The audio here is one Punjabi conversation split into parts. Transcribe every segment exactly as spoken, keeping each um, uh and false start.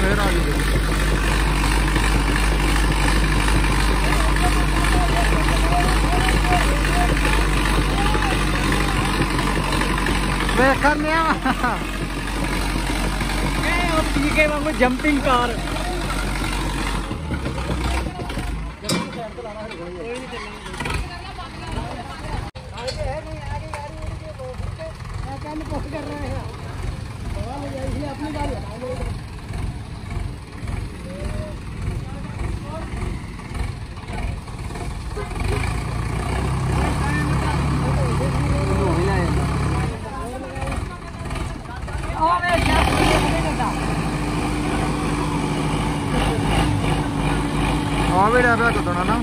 फिर आ गई वे करने पीके वांगू जंपिंग कार हाँ भी डर रहा ना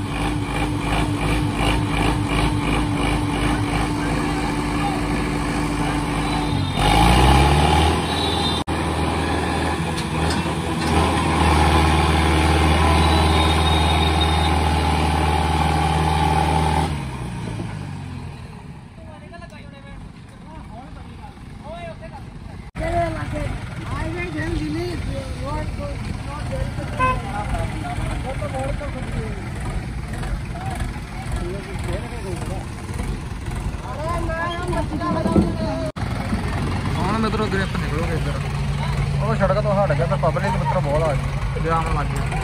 मित्रों ग्रिप निकलोगे इधर वो सड़क तो हट गया तो पब्लिक मित्रों बहुत आ गई जाम लग गया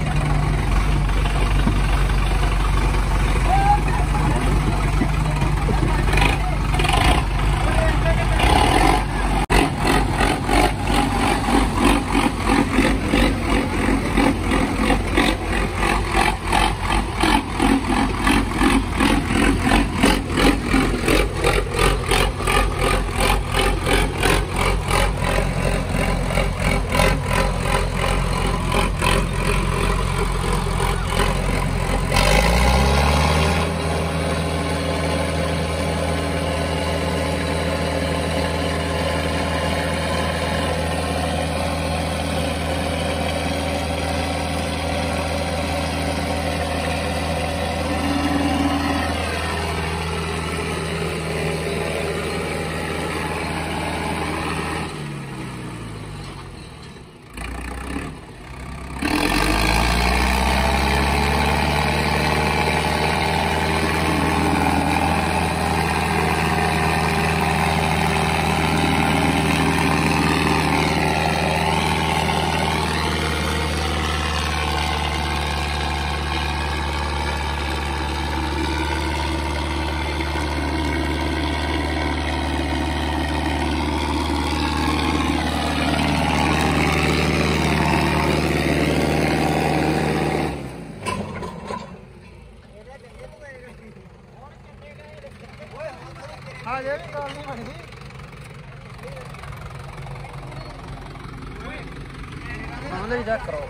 चेक करो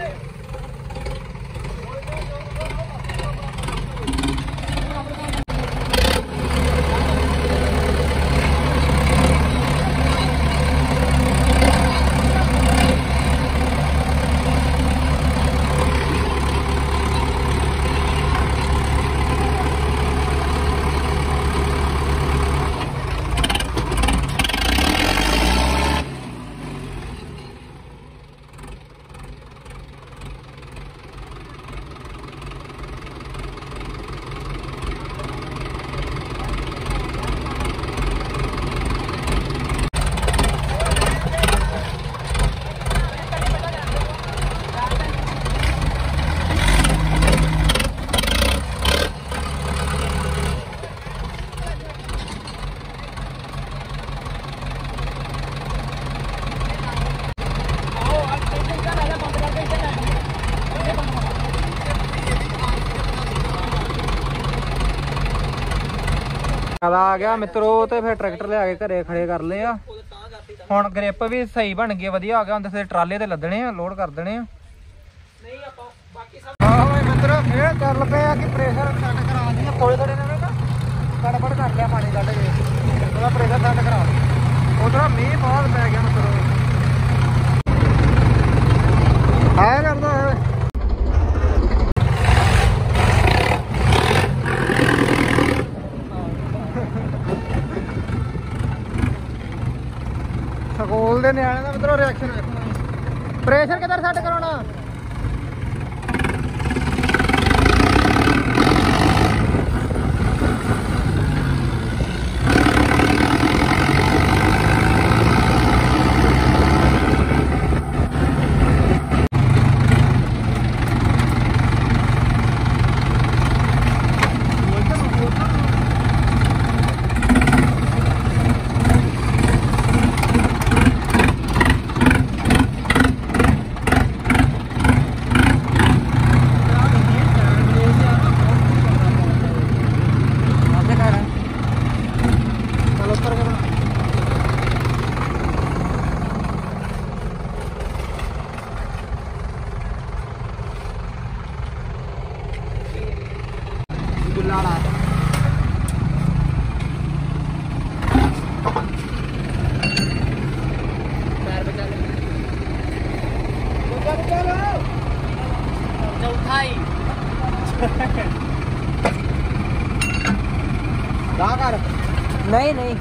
आ गया मित्रों तो फिर ट्रैक्टर ले आके घरे खड़े कर ले आ हुण ग्रिप भी सही बन गई वधिया आ गया हुण ते ट्राले ते लदने आ लोड कर देने आ हां भाई मित्रों फिर चल पे आ कि प्रेशर सेट करा दी थोड़े थोड़े ने ना गड़बड़ कर लिया पानी कढ के थोड़ा प्रेशर सेट करा उधर मींह बहुत पै गया मित्रों आया करदा है ਸਕੂਲ ਦੇ ਨਿਆਣੇ ਦਾ ਮਿੱਤਰੋ ਰਿਐਕਸ਼ਨ ਵੇਖਣਾ प्रेशर किधर सेट कराना? नहीं नहीं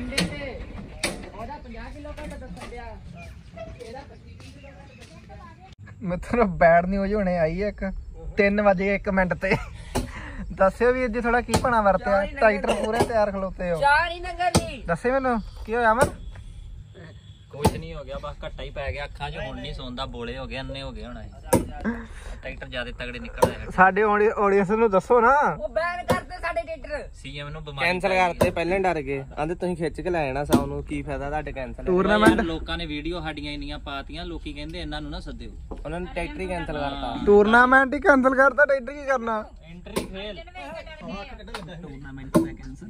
ਮਿੱਤਰੋ ਬੈਡ ਨਿਊਜ਼ ਹੁਣੇ ਆਈ ਹੈ ਇੱਕ ਤਿੰਨ ਵਜੇ ਇੱਕ ਮਿੰਟ ਤੇ ਦੱਸਿਓ ਵੀ ਅੱਜ ਥੋੜਾ ਕੀ ਬਣਾ ਵਰਤਿਆ ਟਰੈਕਟਰ ਪੂਰੇ ਤਿਆਰ ਖਲੋਤੇ ਹੋ ਦੱਸੇ ਮੈਨੂੰ ਕੀ ਹੋਇਆ ਅਮਨ ਕੁਝ ਨਹੀਂ ਹੋ ਗਿਆ ਬਸ ਘੱਟਾ ਹੀ ਪੈ ਗਿਆ ਅੱਖਾਂ 'ਚ ਹੁਣ ਨਹੀਂ ਸੌਂਦਾ ਬੋਲੇ ਹੋ ਗਏ ਅੰਨੇ ਹੋ ਗਏ ਹੁਣ ਟਰੈਕਟਰ ਜਿਆਦਾ ਤਗੜੇ ਨਿਕਲ ਆਏ ਸਾਡੇ ਆਡੀਅנס ਨੂੰ ਦੱਸੋ ਨਾ ਉਹ ਬੈਨ ਕਰਤੇ ਸਾਡੇ ਟਰੈਕਟਰ ਸੀਐਮ ਨੂੰ ਬਿਮਾਰੀ ਕੈਨਸਲ ਕਰਤੇ ਪਹਿਲਾਂ ਡਰ ਗਏ ਆਂਦੇ ਤੁਸੀਂ ਖਿੱਚ ਕੇ ਲੈ ਜਾਣਾ ਸਾਉ ਨੂੰ ਕੀ ਫਾਇਦਾ ਤੁਹਾਡੇ ਕੈਨਸਲ ਟੂਰਨਾਮੈਂਟ ਲੋਕਾਂ ਨੇ ਵੀਡੀਓ ਸਾਡੀਆਂ ਇੰਨੀਆਂ ਪਾਤੀਆਂ ਲੋਕੀ ਕਹਿੰਦੇ ਇਹਨਾਂ ਨੂੰ ਨਾ ਸੱਦਿਓ ਉਹਨਾਂ ਨੇ ਟਰੈਕਟਰ ਹੀ ਕੈਨਸਲ ਕਰਤਾ ਟੂਰਨਾਮੈਂਟ ਹੀ ਕੈਨਸਲ ਕਰਤਾ ਟਰੈਕਟਰ ਕੀ ਕਰਨਾ ਐਂਟਰੀ ਫੇਲ ਟੂਰਨਾਮੈਂਟ ਮੈਂ ਕੈਨਸਲ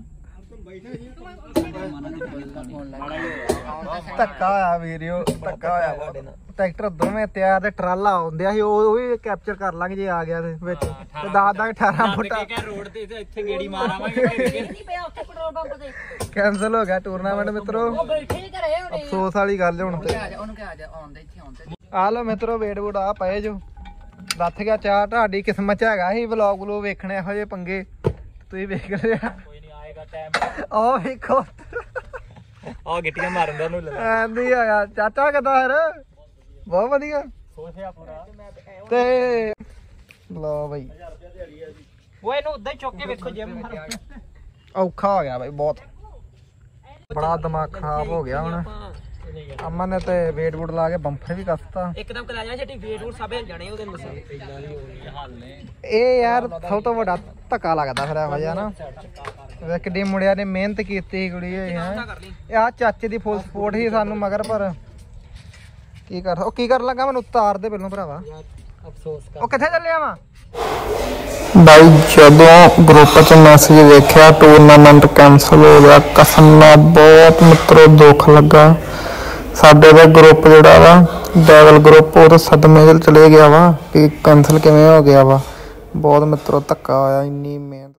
ਧੱਕਾ ਹੋਇਆ ਵੀਡੀਓ ਧੱਕਾ ਹੋਇਆ ਟਰੈਕਟਰ ਦੋਵੇਂ ਤਿਆਰ ਤੇ ਟਰਾਲਾ ਆਉਂਦਿਆ ਸੀ ਉਹ ਵੀ ਕੈਪਚਰ ਕਰ ਲਾਂਗੇ ਜੇ ਆ ਗਿਆ ਤੇ ਵਿੱਚ ਤੇ ਦੱਸ ਦਾਂਗੇ ਅਠਾਰਾਂ ਫੁੱਟ ਰੋਡ ਤੇ ਇੱਥੇ ਗੇੜੀ ਮਾਰਾਵਾਂਗੇ ਨਹੀਂ ਪਿਆ ਉੱਥੇ ਪੈਟਰੋਲ ਪੰਪ ਤੇ ਕੈਨਸਲ ਹੋ ਗਿਆ ਟੂਰਨਾਮੈਂਟ ਮਿੱਤਰੋ ਉਹ ਬੈਠੇ ਹੀ ਘਰੇ ਹੁਣੇ ਅਫਸੋਸ ਵਾਲੀ ਗੱਲ ਹੁਣ ਤੇ ਉਹਨੂੰ ਕਿਹਾ ਜਾ ਆਉਂਦੇ ਇੱਥੇ ਆਉਂਦੇ ਆ ਲੋ ਮਿੱਤਰੋ ਵੇਟ ਵੂਟ ਆ ਪਏ ਜੋ ਲੱਥ ਗਿਆ ਚਾਹ ਤੁਹਾਡੀ ਕਿਸਮਤ ਚ ਹੈਗਾ ਸੀ ਵਲੌਗ ਵਲੂਗ ਵੇਖਣੇ ਇਹੋ ਜਿਹੇ ਪੰਗੇ ਤੁਸੀਂ ਵੇਖ ਲਿਆ ਕੋਈ ਨਹੀਂ ਆਏਗਾ ਟਾਈਮ ਉਹ ਵੇਖੋ ਆ ਗਿੱਟੀਆਂ ਮਾਰਨ ਦਾ ਉਹਨੂੰ ਐਂਦੀ ਹੈਗਾ ਚਾਚਾ ਕਿੱਦਾਂ ਫਿਰ ਬਹੁਤ ਵਧੀਆ ਸੋਚਿਆ ਪੂਰਾ ਤੇ ਲੋ ਬਈ ਉਹ ਇਹਨੂੰ ਉਦਾਂ ਹੀ ਚੁੱਕ ਕੇ ਵੇਖੋ ਜਿਮ ਔਖਾ ਹੋ ਗਿਆ ਬਈ ਬਹੁਤ ਬੜਾ ਦਿਮਾਗ ਖਰਾਬ ਹੋ ਗਿਆ ਹੁਣ ਅਮਨ ਨੇ ਤੇ ਵੇਟ ਵੂਟ ਲਾ ਕੇ ਬੰਫਰ ਵੀ ਕੱਸਤਾ ਇੱਕਦਮ ਕਲਾ ਜਾ ਛੱਟੀ ਵੇਟ ਵੂਟ ਸਭ ਹਿਲ ਜਾਣੇ ਉਹਦੇ ਮਸਾਲੇ ਇਹ ਯਾਰ ਸਭ ਤੋਂ ਵੱਡਾ ਧੱਕਾ ਲੱਗਦਾ ਫਿਰ ਇਹੋ ਜਿਹਾ ਨਾ ਵੇ ਕਿੱਡੀ ਮੁੰਡਿਆਂ ਨੇ ਮਿਹਨਤ ਕੀਤੀ ਕੁੜੀ ਇਹ ਹੈ ਇਹ ਆ ਚਾਚੇ ਦੀ ਫੁੱਲ ਸਪੋਰਟ ਸੀ ਸਾਨੂੰ ਮਗਰ ਪਰ ਕੀ ਕਰ ਉਹ ਕੀ ਕਰਨ ਲੱਗਾ ਮੈਨੂੰ ਉਤਾਰ ਦੇ ਪਹਿਲੋਂ ਭਰਾਵਾ ਅਫਸੋਸ ਉਹ ਕਿੱਥੇ ਚੱਲਿਆ ਵਾ ਬਾਈ ਜਦੋਂ ਗਰੁੱਪ 'ਚ ਮੈਸੇਜ ਵੇਖਿਆ ਟੂਰਨਾਮੈਂਟ ਕੈਂਸਲ ਹੋ ਗਿਆ ਕਸਮ ਨਾਲ ਬਹੁਤ ਮਿੱਤਰੋ ਦੁੱਖ ਲੱਗਾ ਸਾਡੇ ਦਾ ਗਰੁੱਪ ਜਿਹੜਾ ਵਾ ਡੈਵਲ ਗਰੁੱਪ ਉਹ ਤਾਂ ਸਦਮੇ 'ਚ ਚਲੇ ਗਿਆ ਵਾ ਕਿ ਕੈਂਸਲ ਕਿਵੇਂ ਹੋ ਗਿਆ ਵਾ ਬਹੁਤ ਮਿੱਤਰੋ ਧੱਕਾ ਹੋਇਆ ਇੰਨੀ ਮਿਹਨਤ